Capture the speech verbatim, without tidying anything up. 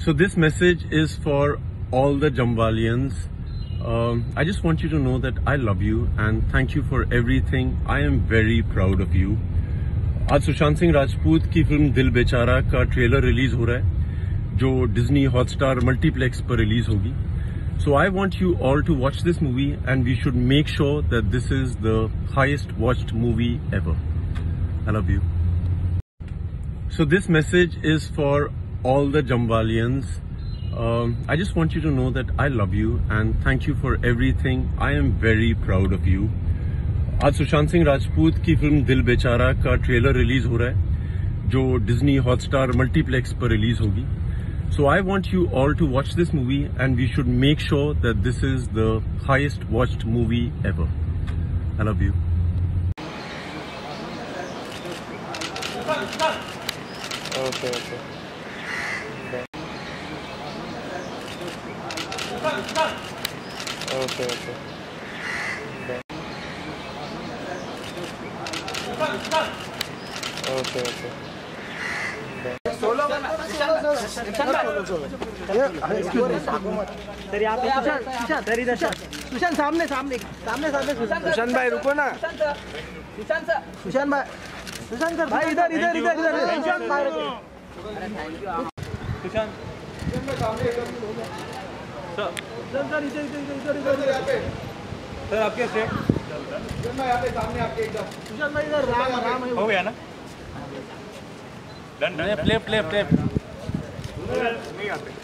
So this message is for all the Jamwalians. Um, I just want you to know that I love you and thank you for everything. I am very proud of you. आज सुशांत सिंह राजपूत की film दिल बेचारा का trailer release हो रहा है जो Disney Hotstar multiplex पर रिलीज होगी. So I want you all to watch this movie and we should make sure that this is the highest watched movie ever. I love you. So this message is for all the Jamwalians. Um, I just want you to know that I love you and thank you for everything. I am very proud of you. आज सुशांत सिंह राजपूत की film दिल बेचारा का trailer release हो रहा है जो Disney Hotstar multiplex पर रिलीज होगी. So I want you all to watch this movie and we should make sure that this is the highest watched movie ever. I love you. Okay, okay. Okay, okay. Okay, okay. Sushant सामने सामने सामने सामने सुशांत भाई रुको ना. सुशांत सुशांत भाई Sushant sir भाई इधर इधर इधर इधर सुशांत भाई सुशांत सर सर इधर इधर इधर इधर सर आपके से यहाँ पे सामने आपके एकदम सुशांत भाई इधर राम राम हो गया ना. Done done play play play नहीं आते.